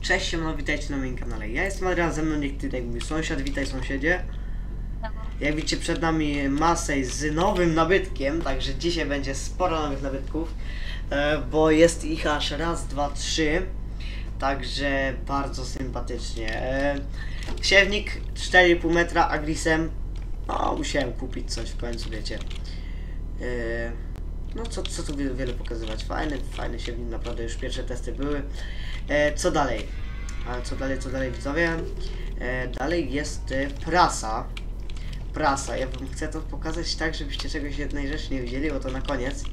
Cześć, siemano, witajcie na moim kanale. Ja jestem Adrian, ze mną niech mój sąsiad, witaj sąsiedzie. Jak widzicie, przed nami Masej z nowym nabytkiem, także dzisiaj będzie sporo nowych nabytków, bo jest ich aż raz, dwa, trzy, także bardzo sympatycznie. Siewnik 4,5 metra agrisem, no musiałem kupić coś w końcu, wiecie. No co tu wiele pokazywać, fajny siewnik, naprawdę już pierwsze testy były. Co dalej? Ale co dalej widzowie? Dalej jest prasa. Ja wam chcę to pokazać tak, żebyście czegoś jednej rzeczy nie widzieli, bo to na koniec.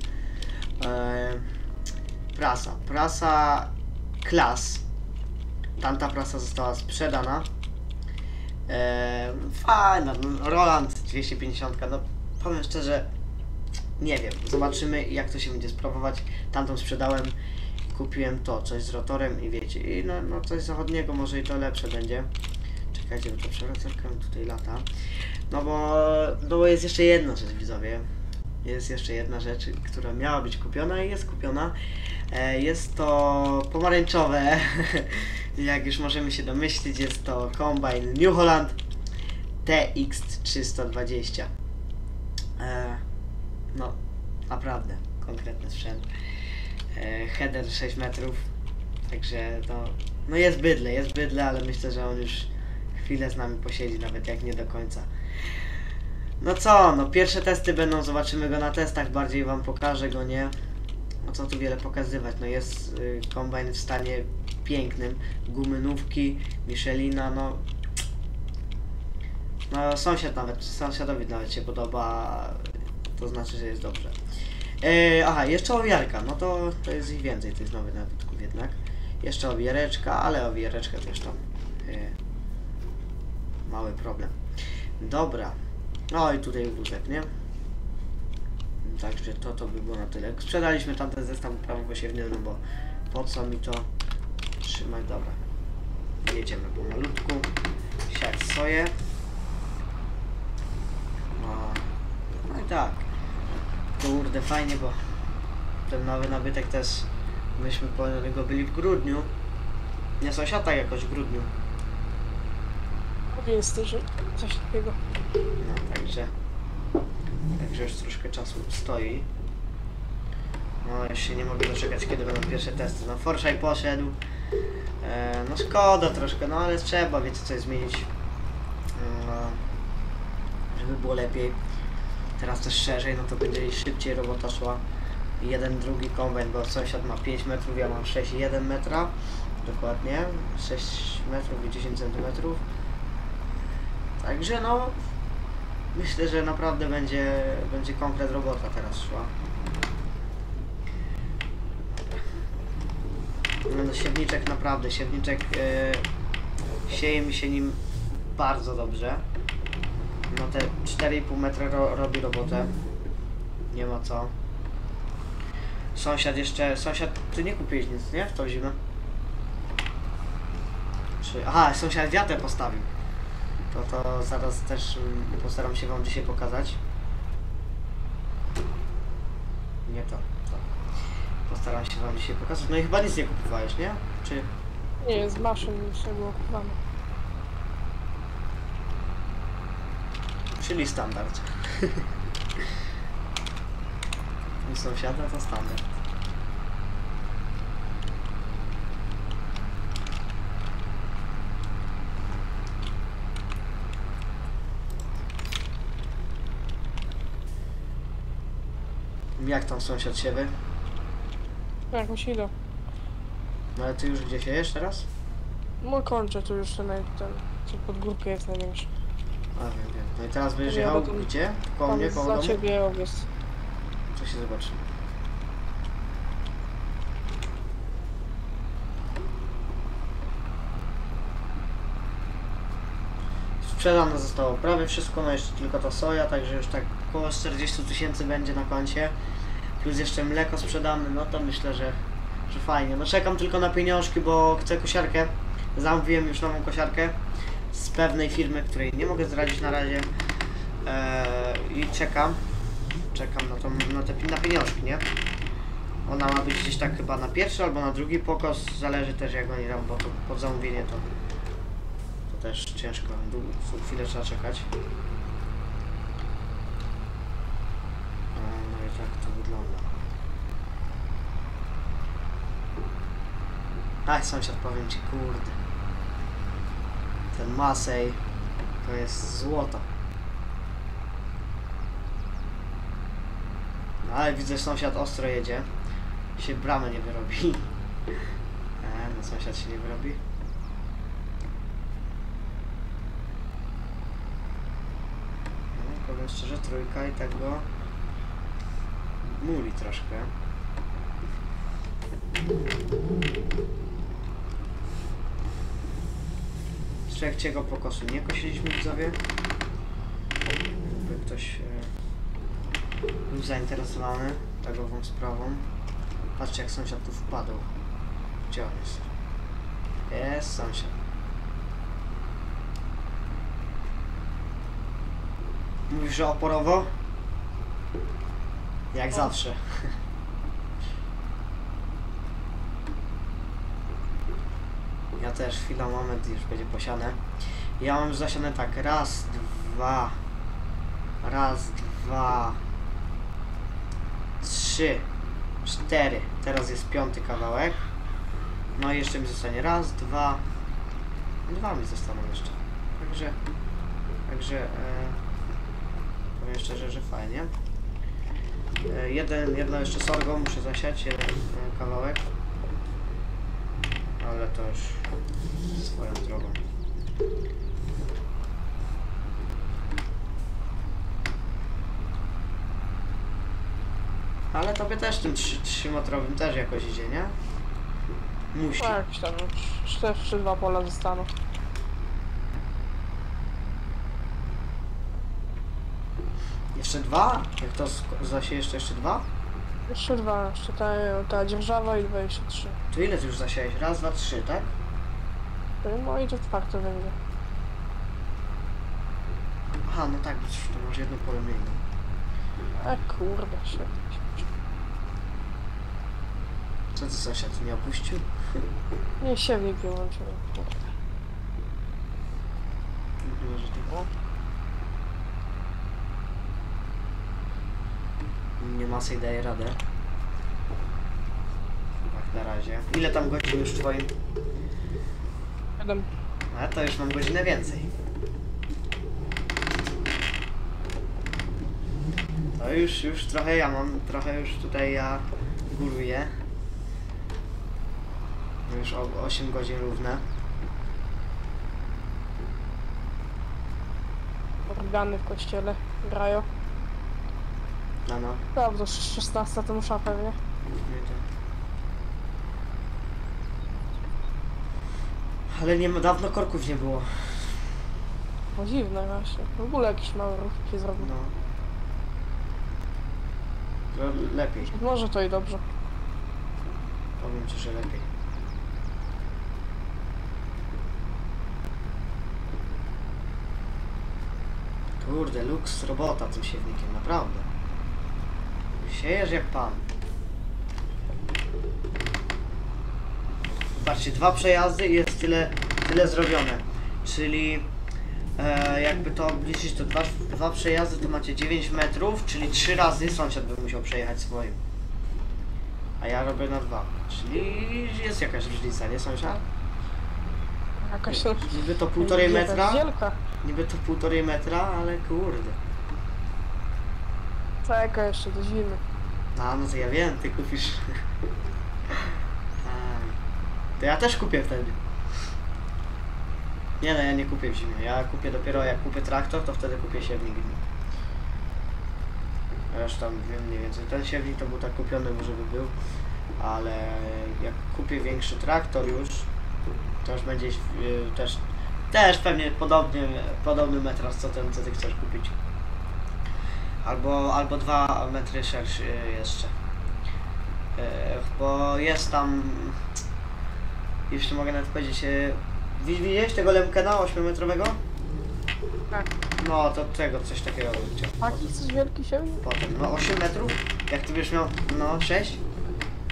Prasa Class. Tamta prasa została sprzedana. Fajna, no, Roland 250, no powiem szczerze, nie wiem, zobaczymy jak to się będzie sprawować. Tamtą sprzedałem, kupiłem to, coś z rotorem i wiecie, i no coś zachodniego, może i to lepsze będzie. Czekajcie, bo to przewracarka tutaj lata. No bo jest jeszcze jedna rzecz, widzowie. Jest jeszcze jedna rzecz, która miała być kupiona i jest kupiona. Jest to pomarańczowe. Jak już możemy się domyślić, jest to Combine New Holland TX320. No, naprawdę konkretny sprzęt. Header 6 metrów. Także no jest bydle, ale myślę, że on już chwilę z nami posiedzi, nawet jak nie do końca. No co, no pierwsze testy będą, zobaczymy go na testach, bardziej wam pokażę go, nie? No co tu wiele pokazywać, no jest kombajn w stanie pięknym, gumynówki, Michelina, no sąsiadowi nawet się podoba, to znaczy, że jest dobrze. Aha, jeszcze owijarka, no to jest ich więcej tych nowych nabytków jednak. Jeszcze owijareczka, ale owijareczka też tam mały problem. Dobra. No i tutaj wózek, nie? Także to by było na tyle. Sprzedaliśmy tamten zestaw uprawów-osiewny, no bo po co mi to trzymać? Dobra. Jedziemy pomalutku. Siać soję. No i tak. Kurde, fajnie, bo ten nowy nabytek też myśmy po niego byli w grudniu. Nie sąsiada jakoś w grudniu. Jest też coś takiego. No, także już troszkę czasu stoi. No, już się nie mogę doczekać, kiedy będą pierwsze testy. No, Forshaj poszedł. No, szkoda troszkę, no ale trzeba, wiecie, coś zmienić. Żeby było lepiej. Teraz też szerzej, no to będzie szybciej robota szła. Drugi kombajn, bo sąsiad ma 5 metrów, ja mam 6,1 metra. Dokładnie. 6 metrów i 10 centymetrów. Także no, myślę, że naprawdę będzie konkret robota teraz szła. No siewniczek naprawdę, sieje mi się nim bardzo dobrze. No te 4,5 metra robi robotę. Nie ma co. Sąsiad, ty nie kupiłeś nic, nie? W tą zimę? Aha, sąsiad wiatę postawił. To zaraz też postaram się wam dzisiaj pokazać. Nie to. Postaram się wam dzisiaj pokazać. No i chyba nic nie kupowałeś, nie? Czy... Nie, z maszyn już nie było kupowane. Czyli standard. U sąsiada to standard. Jak tam sąsiad siewy? Jak mi się idą. No ale ty już gdzie siejesz teraz? No kończę tu już ten co pod górkę jest największy. A wiem. No i teraz będziesz jechał gdzie? Koło mnie, koło domu? Za ciebie jest. To się zobaczy. Sprzedane zostało prawie wszystko, no jeszcze tylko ta soja, także już tak około 40 000 będzie na koncie. Plus jeszcze mleko sprzedamy, no to myślę, że fajnie. No czekam tylko na pieniążki, bo chcę kosiarkę. Zamówiłem już nową kosiarkę z pewnej firmy, której nie mogę zdradzić na razie. I czekam na pieniążki, nie? Ona ma być gdzieś tak chyba na pierwszy albo na drugi pokos, zależy też jak oni robią, bo to pod zamówienie to też ciężko, chwilę trzeba czekać. No i tak to wygląda. Aj, sąsiad, powiem ci, kurde. Ten Masej to jest złoto. No, ale widzę, że sąsiad ostro jedzie. Się bramy nie wyrobi. No sąsiad się nie wyrobi. No, powiem szczerze, trójka i tak go muli troszkę. Z trzeciego pokosu nie kosiliśmy, widzowie. Jakby ktoś był zainteresowany taką sprawą. Patrzcie, jak sąsiad tu wpadł. Gdzie on jest? Jest sąsiad. Mówisz, że oporowo? Jak zawsze. Ja też, chwila, moment, już będzie posiane. Ja mam już zasiane tak, raz, dwa, trzy, cztery. Teraz jest piąty kawałek. No i jeszcze mi zostanie raz, dwa mi zostaną jeszcze. Także powiem szczerze, że fajnie. Jedno jeszcze sorgo muszę zasiać, jeden kawałek. Ale to już swoją drogą. Ale tobie też tym 3-metrowym też jakoś idzie, nie? Musi. Tak, tam już 2 pola zostaną. Jeszcze 2? Jak to zasiejesz, to jeszcze 2? Jeszcze 2, jeszcze ta dzierżawa i 23. To ile ty już zasiałeś? Raz, dwa, trzy, tak? No i to 4 będzie. Aha, no tak, to masz jedno pole mniej. Kurde, się. Co ty, sąsiad, nie opuścił? Nie, siewnik wyłączyłem. Kurde. Może tak. Nie Masej daje radę. Tak, na razie. Ile tam godzin już twoim? 7. A to już mam godzinę więcej. To już trochę ja mam, trochę już tutaj ja góruję. Już 8 godzin równe. Organy w kościele grają. No. Dobrze, 16 to musza pewnie. Nie to. Ale dawno korków nie było. No dziwne właśnie. W ogóle jakiś mały ruch się zrobił. No. To lepiej. Może to i dobrze. Powiem ci, że lepiej. Kurde, luks robota tym siewnikiem, naprawdę. Siejesz jak pan. Patrzcie, 2 przejazdy i jest tyle zrobione. Czyli jakby to obliczyć, to 2 przejazdy to macie 9 metrów, czyli 3 razy sąsiad by musiał przejechać swoim. A ja robię na 2. Czyli jest jakaś różnica, nie sąsiad? Jakaś Niby to 1,5 metra. Wielka. Niby to 1,5 metra, ale kurde. Czekaj jeszcze do zimy. No to ja wiem, ty kupisz. To ja też kupię wtedy. Nie no, ja nie kupię w zimie. Ja kupię dopiero jak kupię traktor, to wtedy kupię siewnik. Zresztą wiem mniej więcej. Ten siewnik to był tak kupiony, żeby był. Ale jak kupię większy traktor już, to już będzie też pewnie podobny metras co ty chcesz kupić. Albo 2 metry szerszy jeszcze. Bo jest tam, jeszcze mogę nawet powiedzieć, widziałeś tego Lemkena 8-metrowego? Tak. No to coś takiego bym chciał. Taki coś wielki siewnik? Potem, no 8 metrów, jak ty byś miał, no 6?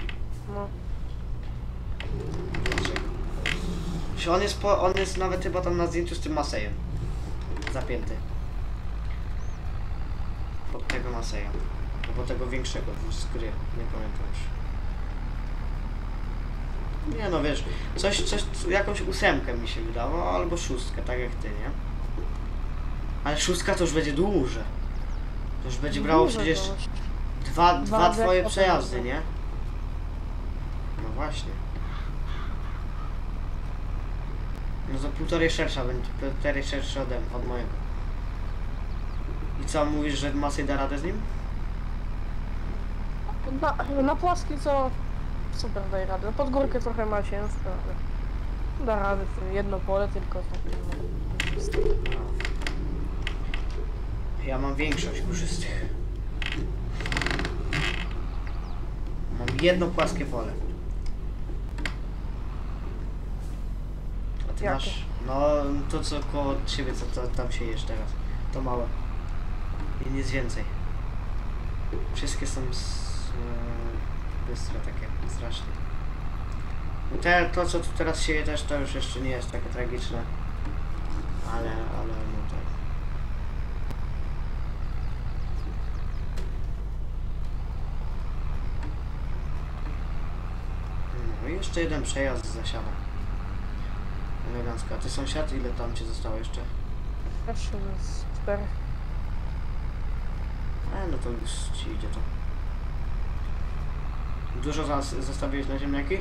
Czy on jest nawet chyba tam na zdjęciu z tym Masejem. Zapięty. Pod tego Maseja. Albo tego większego z gry. Nie pamiętam już. Nie no wiesz, jakąś 8 mi się wydało, albo 6, tak jak ty, nie? Ale 6 to już będzie duże. To już będzie brało przecież dwa twoje przejazdy, nie? No właśnie. No to półtorej szersza będzie, półtorej szersza od mojego. I co, mówisz, że Masej da radę z nim? Na płaski co super daje radę. Pod górkę trochę ma ciężko, ale da radę. Jedno pole tylko. Ja mam większość górzystych. Mam jedno płaskie pole. A ty Jakie? masz? No to co koło ciebie, co tam siejesz teraz. To małe. I nic więcej. Wszystkie są bystre takie, strasznie. To co tu teraz sieje też to już jeszcze nie jest takie tragiczne. Ale no tak. No i jeszcze jeden przejazd zasiada. Elegancko. A ty sąsiad, ile tam ci zostało jeszcze? Jeszcze z 4. No to już ci idzie to. Dużo zostawiłeś na ziemniaki?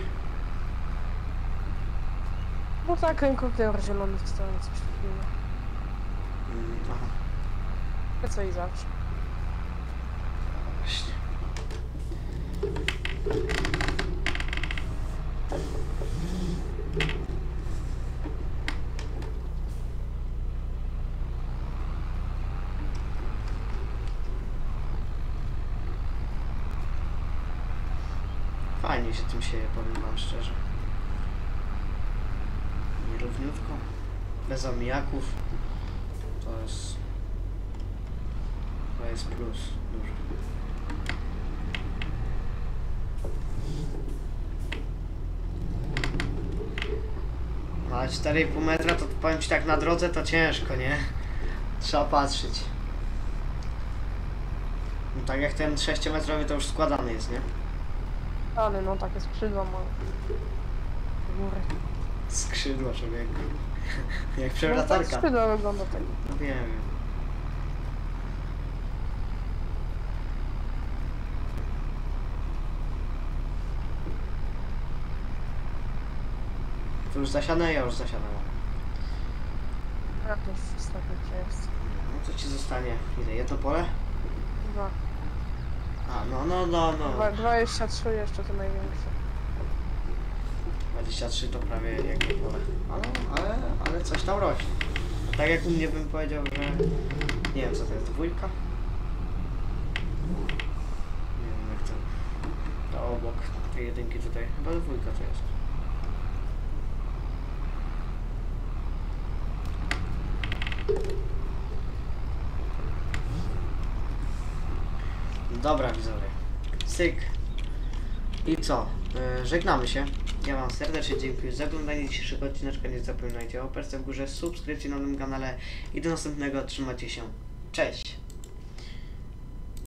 No tak, kontener zielony wstałem coś takiego. Aha. A co i zawsze. Właśnie. Fajnie się tym sieje, powiem wam szczerze. Nierówniutko. Bez omijaków. To jest plus duży. No, ale 4,5 metra to powiem ci tak na drodze to ciężko, nie? Trzeba patrzeć. No tak jak ten 6-metrowy to już składany jest, nie? Ale no takie skrzydła ma. Góry. Skrzydła człowieku. Jak No tak przewratarka. skrzydła wygląda tak. No wiem. To już zasiane? Ja już zasiadam. A to już ostatni jest. No co ci zostanie? Ile? Jedno pole? 2. A, no. 23 jeszcze to największe. 23 to prawie jedno pole. Ale coś tam rośnie. Tak jak u mnie bym powiedział, że... Nie wiem co to jest, dwójka? Nie wiem jak to obok tej jedynki tutaj. Chyba dwójka to jest. Dobra widzowie. Syk. I co? Żegnamy się. Ja wam serdecznie dziękuję za oglądanie dzisiejszego odcineczka. Nie zapominajcie o operce w górze, subskrypcji na tym kanale i do następnego. Trzymajcie się. Cześć!